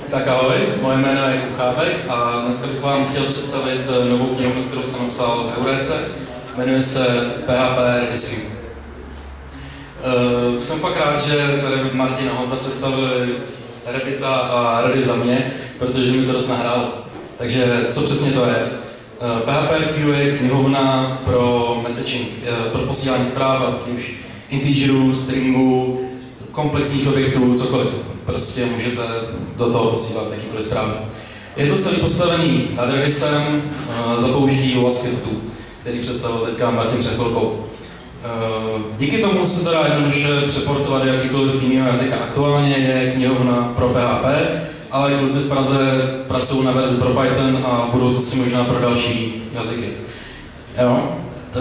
Tak ahoj, moje jméno je Kuchábek a dneska bych vám chtěl představit novou knihovnu, kterou jsem napsal v Euréce. Jmenuje se PHP Redisky. Jsem fakt rád, že tady Martin a Honza představili Rebita a Redy za mě, protože mi to dost nahrálo. Takže co přesně to je? PHPRQ je knihovna pro messaging, pro posílání zpráv, ať už integerů, stringů, komplexních objektů, cokoliv. Prostě můžete do toho posílat jakýkoliv zprávy. Je to celý postavený nad Redisem za použití OWASP-scriptu, který představil teďka Martin před chvilkou. Díky tomu se to dá jednoduše přeportovat do jakýkoliv jiného jazyka. Aktuálně je knihovna pro PHP, ale kluci v Praze pracují na verzi pro Python a budou to si možná pro další jazyky. Jo? Tak.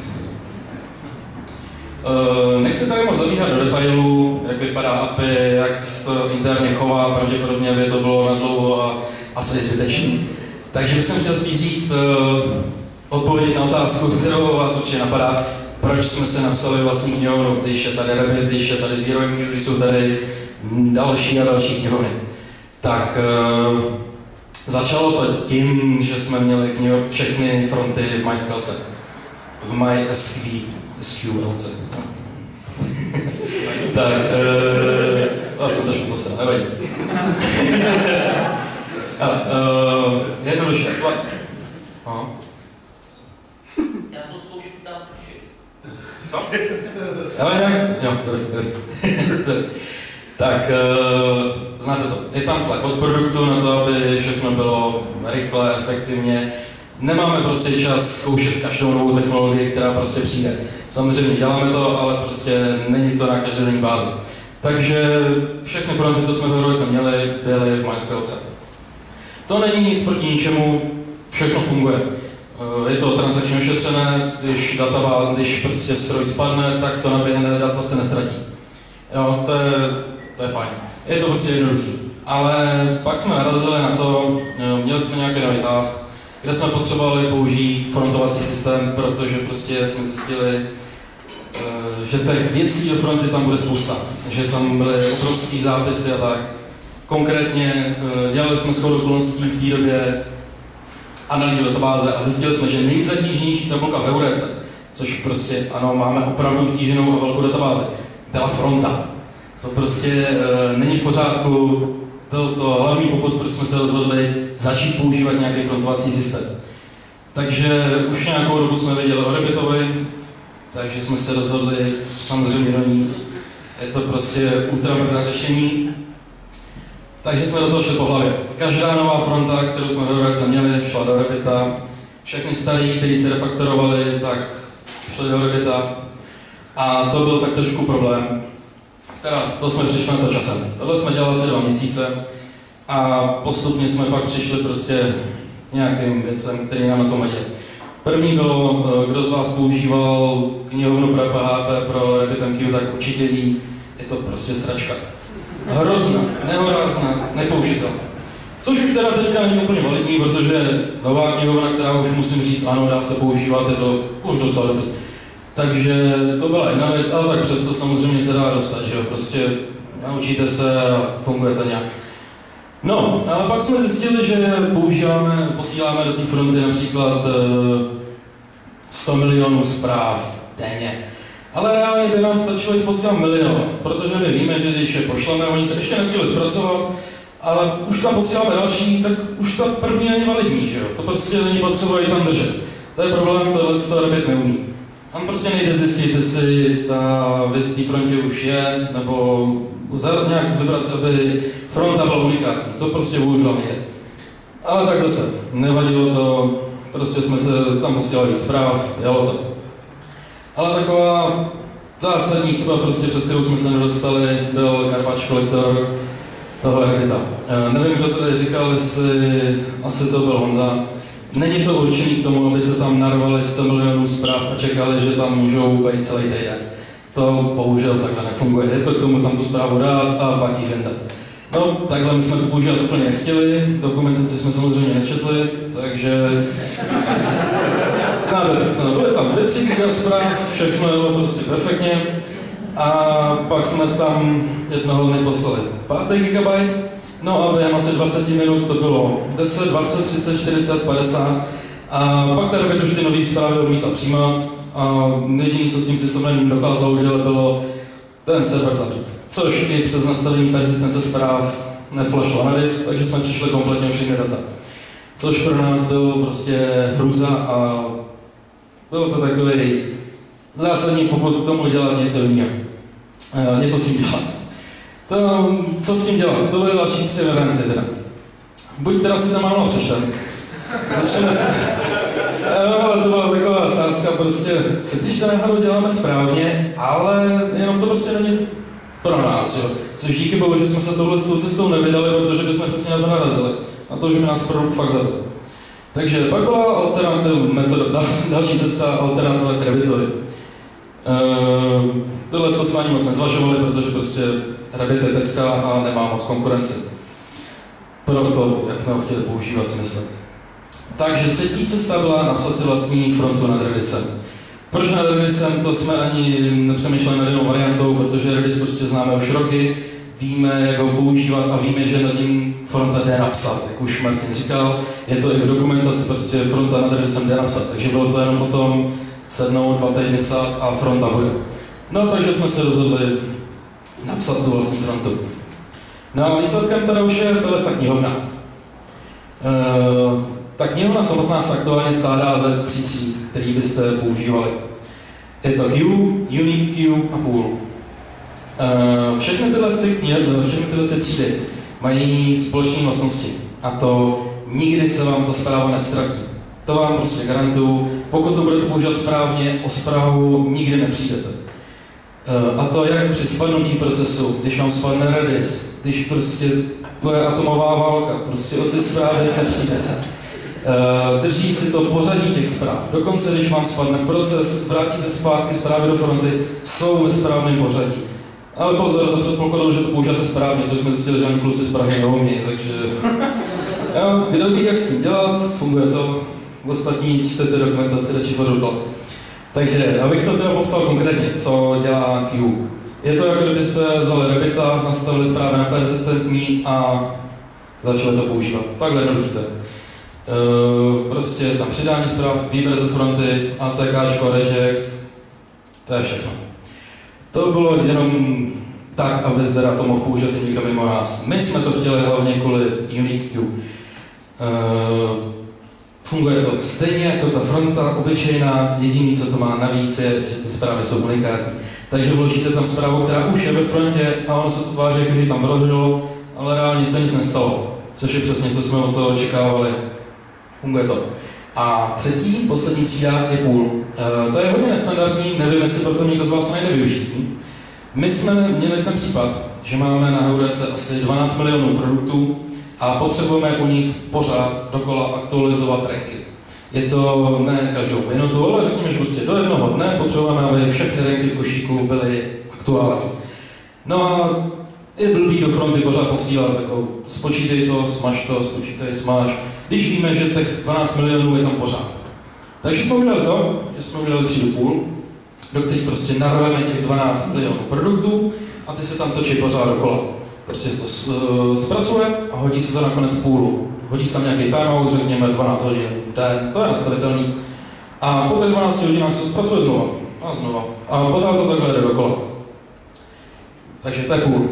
Nechci tady moc zabíhat do detailů, jak vypadá API, jak se to interně chová, pravděpodobně by to bylo nadlouho a asi zbytečný. Takže bych chtěl spíš říct, odpovědět na otázku, kterou vás určitě napadá, proč jsme se napsali vlastní knihovnu, když je tady Rebit, když je tady ZeroMQ, když jsou tady další a další knihovny. Tak začalo to tím, že jsme měli všechny fronty v MySQLce, v MySQLce. Tak, já jsem trošku posral, nevadí. Jednoduše. Já to zkouším tam píšit. Co? Ale nějak? Jo, dobrý. Tak, znáte to. Je tam tlak od produktu na to, aby všechno bylo rychle, efektivně. Nemáme prostě čas zkoušet každou novou technologii, která prostě přijde. Samozřejmě děláme to, ale prostě není to na každodenní bázi. Takže všechny fronty, co jsme v Euréce měli, byly v MySQLce. To není nic proti ničemu, všechno funguje. Je to transakčně ošetřené, když prostě stroj spadne, tak to naběhne, data se nestratí. Jo, to je fajn. Je to prostě jednoduchý. Ale pak jsme narazili na to, měli jsme nějaký nový task, kde jsme potřebovali použít frontovací systém, protože prostě jsme zjistili, že těch věcí do fronty tam bude spousta. Že tam byly obrovský zápisy a tak. Konkrétně dělali jsme shodou okolností v té době analýzu databáze a zjistili jsme, že nejzatíženější tabulka v Euréce, což prostě ano, máme opravdu vytíženou a velkou databázi, byla fronta. To prostě není v pořádku. Byl to hlavní popud, proč jsme se rozhodli začít používat nějaký frontovací systém. Takže už nějakou dobu jsme věděli o Rebitovi, takže jsme se rozhodli samozřejmě do ní. Je to prostě ultramodrné řešení. Takže jsme do toho šli po hlavě. Každá nová fronta, kterou jsme v Euréce měli, šla do Rebita. Všechny starý, kteří se refaktorovali, tak šli do Rebita. A to byl tak trošku problém. Teda to jsme přišli na to časem. Tohle jsme dělali asi 2 měsíce a postupně jsme pak přišli prostě nějakým věcem, který nám na tom vadí. První bylo, kdo z vás používal knihovnu pro PHP, pro RabbitMQ, tak určitě ví, je to prostě sračka. Hrozná, nehorázná, nepoužitelná. Což už teda teďka není úplně validní, protože nová knihovna, která už musím říct, ano, dá se používat, je to už docela dobrý. Takže to byla jedna věc, ale tak přesto samozřejmě se dá dostat, že jo, prostě naučíte se a funguje to nějak. No, ale pak jsme zjistili, že posíláme do té fronty například 100 milionů zpráv denně. Ale reálně by nám stačilo jich posílat 1 milion, protože my víme, že když je pošleme, oni se ještě nestihli zpracovat, ale už tam posíláme další, tak už ta první není validní, že jo, to prostě není potřeba ji tam držet. To je problém, tohle to Rebit neumí. Tam prostě nejde zjistit, jestli ta věc v té frontě už je, nebo nějak vybrat, aby fronta byla unikátní. To prostě bohužel nejde. Ale tak zase, nevadilo to, prostě jsme se tam posílali víc zpráv, jelo to. Ale taková zásadní chyba, prostě, přes kterou jsme se nedostali, byl garbage collector toho Rebita. Nevím, kdo tady říkal, jestli asi to byl Honza. Není to určený k tomu, aby se tam narvali 100 milionů zpráv a čekali, že tam můžou být celý týden. To bohužel takhle nefunguje. Je to k tomu tam tu zprávu dát a pak ji vyndat. No, takhle my jsme to používat úplně nechtěli, dokumentaci jsme samozřejmě nečetli, takže... Znáte, no, byly tam 2-3 giga zpráv, všechno jelo prostě perfektně. A pak jsme tam jednoho dne poslali 5. gigabyte No a během asi 20 minut to bylo 10, 20, 30, 40, 50 a pak ta Rabbit už ty nový zprávy odmítla přijímat a jediné, co s tím systémem dokázal udělat, bylo ten server zabít. Což i přes nastavení persistence zpráv neflashlo na disk, takže jsme přišli kompletně o všechny data. Což pro nás byl prostě hrůza a byl to takový zásadní popud k tomu dělat něco jiného. Něco s tím dělat. To, co s tím dělat? To byly další 3 varianty teda. Buď teda si tam málo přečtem. Ale to byla taková sázka prostě, co když to náhodou děláme správně, ale jenom to prostě není pro nás, jo. Což díky bohu, že jsme se touhle cestou nevydali, protože bychom přesně na to narazili. A to už by nás produkt fakt zabil. Takže pak byla další cesta alternativa k Rabbitovi. Tohle jsme ani moc nezvažovali, protože prostě Rabbit je pecka a nemá moc konkurence. Proto, jak jsme ho chtěli používat, si myslím. Takže třetí cesta byla napsat si vlastní frontu nad Redisem. Proč nad Redisem? To jsme ani nepřemýšleli nad jinou variantou, protože Redis prostě známe už roky, víme, jak ho používat a víme, že nad ním fronta jde napsat. Jak už Martin říkal, je to i v dokumentaci, prostě fronta nad Redisem jde napsat. Takže bylo to jenom o tom sednout 2 týdny psát a fronta bude. No, takže jsme se rozhodli napsat tu vlastní frontu. No a výsledkem teda už je tato knihovna. Ta knihovna samotná se aktuálně skládá ze 3 tříd, které byste používali. Je to Queue, Unique Queue a Pool. Všechny tyhle třídy mají společné vlastnosti. A to nikdy se vám ta zpráva nestratí. To vám prostě garantuju. Pokud to budete používat správně, o zprávu nikdy nepřijdete. A to jak při spadnutí procesu, když vám spadne Redis, když prostě to je atomová válka, prostě o ty zprávy nepřijdete. Drží si to pořadí těch zpráv. Dokonce, když vám spadne proces, vrátíte zpátky zprávy do fronty, jsou ve správném pořadí. Ale pozor, za předpokladu, že to použijete správně, což jsme zjistili, že ani kluci z Prahy neumí, takže jo, kdo ví, jak s tím dělat, funguje to. Ostatní čtete dokumentaci radši pododbal. Takže, abych to teda popsal konkrétně, co dělá Queue. Je to, jako kdybyste vzali Rabbita, nastavili zprávy na persistentní a začali to používat. Takhle jednoduché to je. Prostě tam přidání zpráv, výběr ze fronty, ACK, reject, to je všechno. To bylo jenom tak, aby zde to mohl použít i někdo mimo nás. My jsme to chtěli hlavně kvůli Unique Queue. Funguje to stejně jako ta fronta, obyčejná, jediný, co to má navíc, je, že ty zprávy jsou unikátní. Takže vložíte tam zprávu, která už je ve frontě a ono se to tváří, jako že ji tam vložilo, ale reálně se nic nestalo. Což je přesně, co jsme od toho očekávali. Funguje to. A třetí, poslední třída je Pool. To je hodně nestandardní, nevím, jestli proto někdo z vás najde využití. My jsme měli ten případ, že máme na HeuDC asi 12 milionů produktů a potřebujeme u nich pořád dokola aktualizovat ranky. Je to ne každou minutu, ale řekněme, že prostě do jednoho dne potřebujeme, aby všechny ranky v košíku byly aktuální. No a je blbý do fronty pořád posílat, jako spočítej to, smaž, když víme, že těch 12 milionů je tam pořád. Takže jsme udělali to, že jsme udělali třídu Pool, do který prostě narveme těch 12 milionů produktů a ty se tam točí pořád dokola. Prostě se to zpracuje a hodí se to nakonec Poolu. Hodí se tam nějaký timeout, řekněme 12 hodin den, to je nastavitelný. A po těch 12 hodinách se to zpracuje znova a znova. A pořád to takhle jde dokola. Takže to je Pool.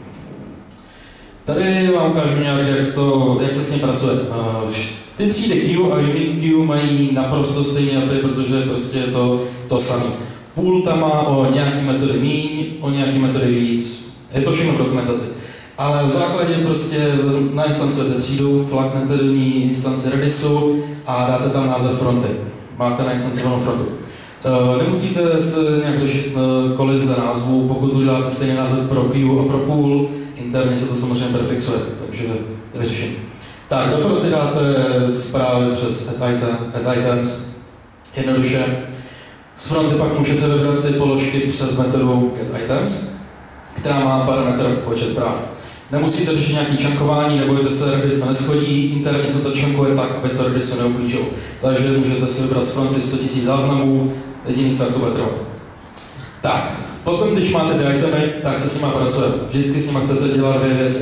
Tady vám ukážu nějak, jak se s ním pracuje. Ty třídy Queue a Unique Queue mají naprosto stejný API, protože prostě je to samé. Pool tam má o nějaký metody míň, o nějaký metody víc. Je to všechno v dokumentaci. Ale v základě prostě nainstancujete třídu, flaknete do ní instanci Redisu a dáte tam název fronty. Máte nainstancovanou frontu. Nemusíte se nějak řešit kolize názvů, pokud uděláte stejný název pro Queue a pro Pool, interně se to samozřejmě prefixuje, takže to je vyřešení. Tak, do fronty dáte zprávy přes add items, jednoduše. Z fronty pak můžete vybrat ty položky přes metodu getItems, která má parametr počet zpráv. Nemusíte řešit nějaký čankování, nebojte se, Redis to neschodí, interně se to čankuje tak, aby to Redisu neublížilo. Takže můžete si vybrat z fronty 100 000 záznamů, jediný, co to bude trvat. Tak, potom, když máte ty itemy, tak se s nima pracuje. Vždycky s nima chcete dělat 2 věci.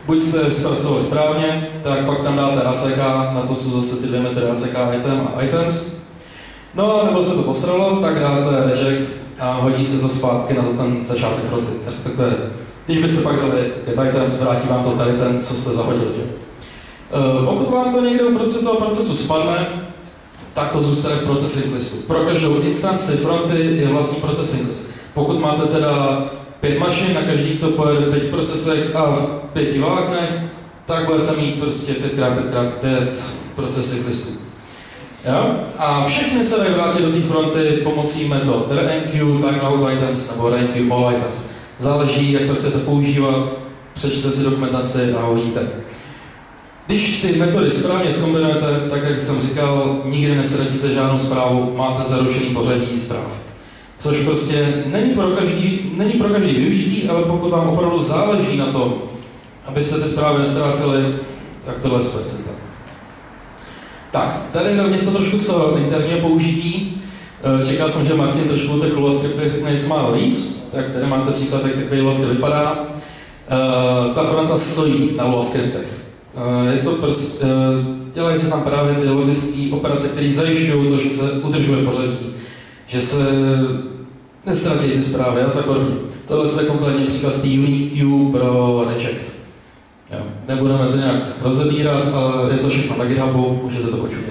Buď jste zpracovali správně, tak pak tam dáte ACK, na to jsou zase ty 2 metody ACK item a items. No, nebo se to posralo, tak dáte reject a hodí se to zpátky na ten začátek fronty. Respektive, když byste pak dali get items, vrátí vám to tady ten, co jste zahodili. Že? Pokud vám to někde uprostřed toho procesu spadne, tak to zůstane v processing listu. Pro každou instanci fronty je vlastní processing list. Pokud máte teda 5 mašin, na každý to pojede v 5 procesech a v 5 vláknech, tak budete mít prostě 5x5x5 processing listů. Jo? A všechny se dají vrátit do té fronty pomocí metod renq, timeout items nebo renq all items. Záleží, jak to chcete používat, přečtěte si dokumentaci a hodíte. Když ty metody správně zkombinujete, tak jak jsem říkal, nikdy nestratíte žádnou zprávu, máte zaručený pořadí zpráv. Což prostě není pro každý využití, ale pokud vám opravdu záleží na tom, abyste ty zprávy nestráceli, tak tohle je super cesta. Tak, tady je něco trošku z toho interního použití. Čekal jsem, že Martin trošku o těch Lua-skriptech řekne něco málo víc, tak tady máte příklad, jak takový Lua-skript vypadá. Ta fronta stojí na Lua-skriptech. Je to dělají se tam právě ty logické operace, které zajišťují to, že se udržuje pořadí, že se nestratí ty zprávy a tak podobně. Tohle je konkrétně příklad z té unique queue pro reject. Jo. Nebudeme to nějak rozebírat, ale je to všechno na GitHubu, můžete to počutit.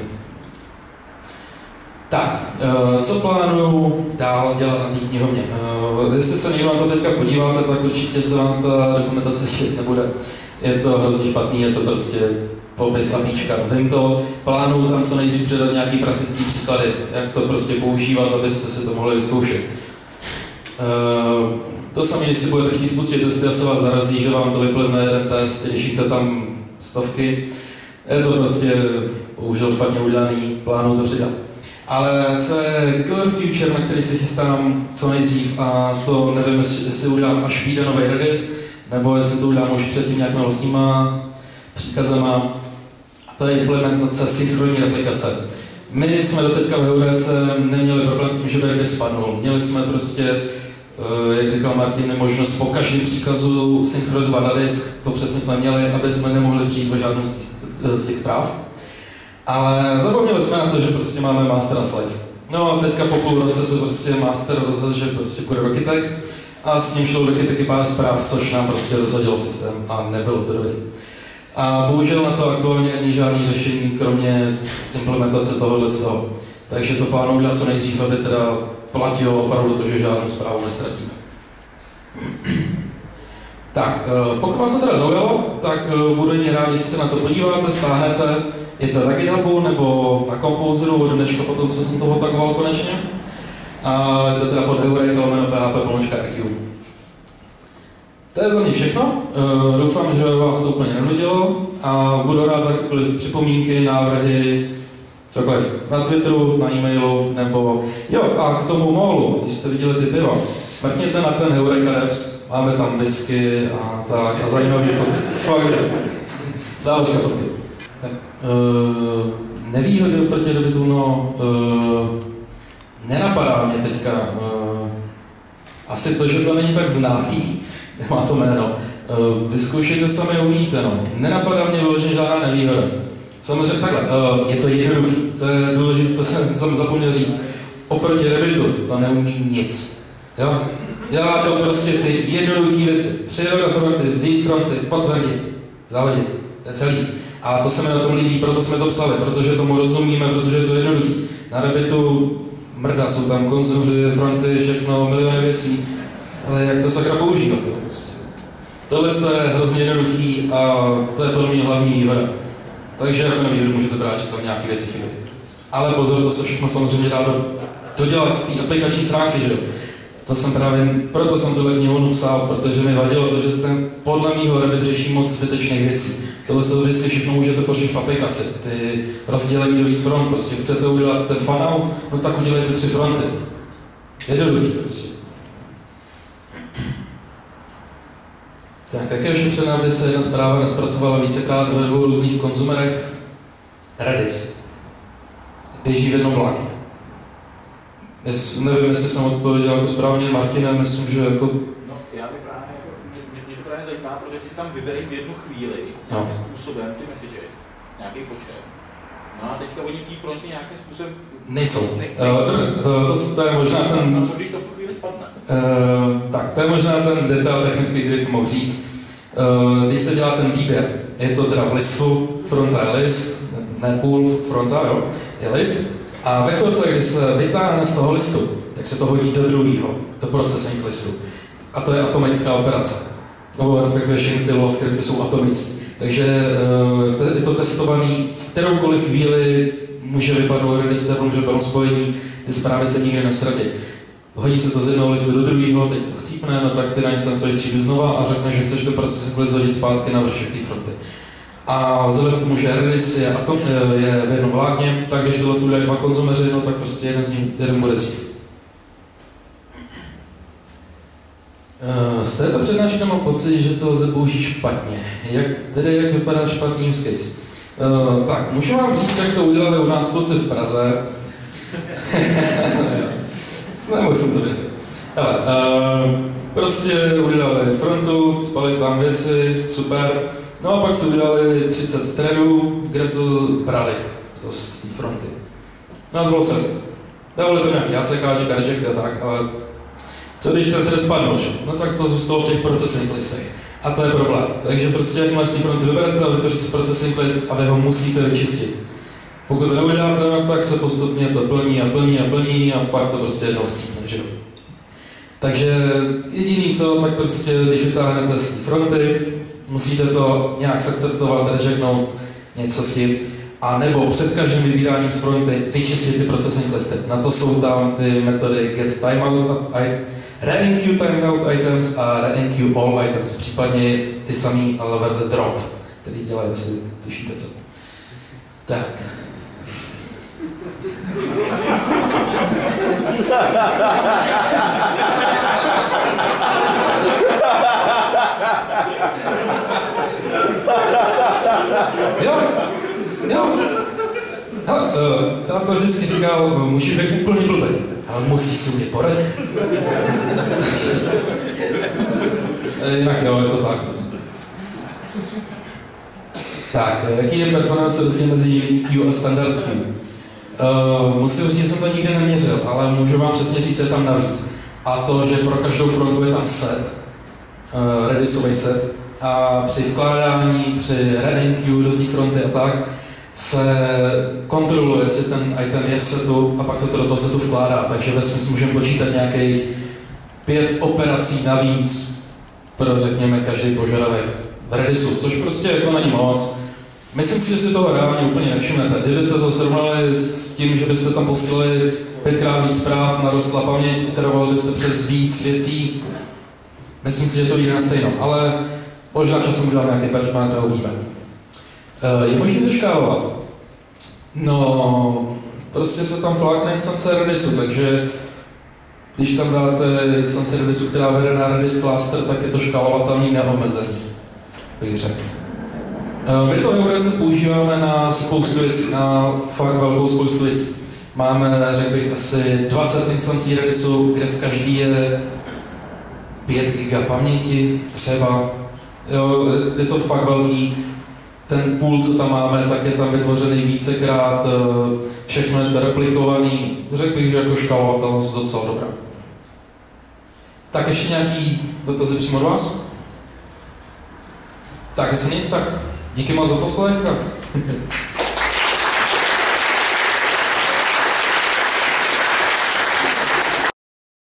Tak, co plánuju dál dělat na té knihovně? Jestli se někdo na to teďka podíváte, tak určitě se vám ta dokumentace šít nebude. Je to hrozně špatný, je to prostě popis a píčka. Vím to, plánuju tam co nejdřív předat nějaký praktický příklady, jak to prostě používat, abyste si to mohli vyzkoušet. To samé, když si budete chtít spustit testy, asi vás zarazí, že vám to vyplivne jeden test, když jich tam stovky. Je to prostě bohužel špatně udělaný, plánuju to přidat. Ale co je killer feature, na který se chystám co nejdřív, a to nevím, jestli udělám, až vyjde nový Redis, nebo jestli to udělám už předtím nějakými vlastníma příkazama, to je implementace synchronní replikace. My jsme doteďka v Heurece neměli problém s tím, že by Redis spadnul. Měli jsme prostě, jak říkal Martin, možnost po každém příkazu synchronizovat na disk, to přesně jsme měli, aby jsme nemohli přijít o žádnou z těch zpráv. Ale zapomněli jsme na to, že prostě máme master a slave. No a teďka po půl roce se prostě master rozhodl, že prostě půjde do kytek a s ním šlo do kyteky pár zpráv, což nám prostě rozhodilo systém a nebylo to dobrý. A bohužel na to aktuálně není žádný řešení, kromě implementace tohohle z toho. Takže to plánuji udělat co nejdřív, aby teda platilo opravdu to, že žádnou zprávu nestratíme. Tak, pokud vás to teda zaujalo, tak budu jen rád, když se na to podíváte, stáhnete. Je to na GitHubu nebo na Composeru od dneška potom, co jsem toho tagoval konečně. A je to teda pod eureka.php/rq. To je za mě všechno. Doufám, že vás to úplně nenudilo a budu rád za jakékoliv připomínky, návrhy, cokoliv. Na Twitteru, na e-mailu nebo... Jo, a k tomu molu, když jste viděli ty piva, mrkněte na ten Eureka Devs, máme tam whisky a tak a zajímavý fotky. Fakt, záložka fotky. Tak, nevýhody oproti Rebitu, no, nenapadá mě teďka. Asi to, že to není tak známý, nemá to jméno. Vyzkoušejte sami a uvidíte, no. Nenapadá mě vyloženě žádná nevýhoda. Samozřejmě takhle, je to jednoduchý, to je důležité, to jsem zapomněl říct. Oproti Rebitu to neumí nic. Jo? Dělá to prostě ty jednoduché věci. Přijedu do fronty, vzít z fronty, potvrdit, zahodit. To je celý. A to se mi na tom líbí, proto jsme to psali, protože tomu rozumíme, protože je to jednoduchý. Na Rebitu mrda, jsou tam konzuři, fronty, všechno, miliony věcí. Ale jak to sakra používat, to prostě. Tohle je hrozně jednoduchý a to je podle mě hlavní výhoda. Takže jako nevýhodu můžete brát, že tam nějaké věci chybí. Ale pozor, to se všechno samozřejmě dá dodělat z té aplikační stránky, že jo. To jsem právě, proto jsem tuhle knihovnu psal, protože mi vadilo to, že ten podle mýho Rebit řeší moc zbytečných věcí. Tohle jsou věci, všechno můžete pořešit v aplikaci. Ty rozdělení do víc front, prostě chcete udělat ten fanout, no tak udělejte 3 fronty. Jednoduchý prostě. Tak, jak je ošetřené, aby se jedna zpráva nespracovala vícekrát ve 2 různých konzumerech? Redis. Běží v jednom vlákně. Nevím, jestli jsem odpověděl jako správně Martina, myslím, že jako... No, já bych právě, mě to právě zajímá, protože ty tam vybereš v jednu chvíli nějakým způsobem ty messages, nějaký počet. No a teďka oni v té frontě nějakým způsobem... Nejsou. To je možná ten... A co když to v chvíli spadne? Tak, to je možná ten detail technický, který jsem mohl říct. Když se dělá ten výběr, je to teda v listu, fronta je list, ne půl, fronta, jo, je list. A ve chvilce, kdy se vytáhne z toho listu, tak se to hodí do druhého, do procesing listu. A to je atomická operace. Nebo respektive všechny ty LOL skripty jsou atomické. Takže je to testovaný, v kteroukoliv chvíli může vypadnout Redis server, může vypadnout spojení, ty zprávy se nikdy nesradí. Hodí se to z jednoho listu do druhého, teď to chcípne, no tak ty nainstancuješ třídu znova a řekneš, že chceš to procesing list hodit zpátky na vršek té fronty. A vzhledem k tomu, že Redis je v jednom vlákně, tak když tohle udělají dva konzumeři, no tak prostě jeden bude dřív. Z této přednášky mám pocit, že to lze použít špatně. Jak vypadá špatný use case? Tak, můžu vám říct, jak to udělali u nás kluci v Praze. Nemohl jsem to vědět. Hele, prostě udělali frontu, spali tam věci, super. No a pak si udělali 30 threadů, kde to brali to z té fronty. No a to bylo celé. Dávali tam nějaký ACKčka, rejecty a tak, ale co když ten thread spadnul, že? No tak to zůstalo v těch processing listech. A to je problém. Takže prostě jakmile z té fronty vyberete a vytvoříte si processing list a vy ho musíte vyčistit. Pokud to neuděláte, no, tak se postupně to plní a plní a plní a pak to prostě jednou chcípne, že? Takže jediný co, tak prostě když vytáhnete z té fronty, musíte to nějak akceptovat, rejectnout, něco s tím, a nebo před každým vybíráním z fronty vyčistit ty processing listy. Na to jsou tam ty metody get timeout, re-enqueue timeout items a re-enqueue all items, případně ty samý, ale verze drop, který dělají, asi tušíte co. Tak. Jo. Táta vždycky říkal, musí být úplně blbej, ale musí si mě poradit. Jinak jo, je to tak. Tak, jaký je performance rozdíl mezi unique queue a standard queue? Musím říct, že jsem to nikdy neměřil, ale můžu vám přesně říct, co je tam navíc. A to, že pro každou frontu je tam set, Redisový set, a při vkládání, při re-enqueue do té fronty a tak, se kontroluje, jestli ten item je v setu a pak se to do toho setu vkládá. Takže ve smyslu můžeme počítat nějakých 5 operací navíc pro, řekněme, každý požadavek v Redisu, což prostě jako není moc. Myslím si, že si toho reálně úplně nevšimnete. Kdybyste to srovnali s tím, že byste tam posílali 5krát víc zpráv, narostla paměť, iterovali byste přes víc věcí, myslím si, že to vyjde na stejno, ale možná časem udělám nějaký benchmark a uvidíme. Je možné to škálovat? No, prostě se tam flákne instance Redisu, takže když tam dáte instance Redisu, která vede na Redis cluster, tak je to škálovatelný neomezený, bych řekl. My to Eurece používáme na spoustu věcí, na fakt velkou spoustu věcí. Máme, řekl bych, asi 20 instancí Redisu, kde v každý je 5 GB paměti, třeba. Jo, je to fakt velký. Ten pool, co tam máme, tak je tam vytvořený vícekrát, všechno je to replikovaný. Řekl bych, že jako škálovatelnost docela dobrá. Tak ještě nějaký dotazy přímo od vás? Tak, jestli nic, tak díky moc za poslech.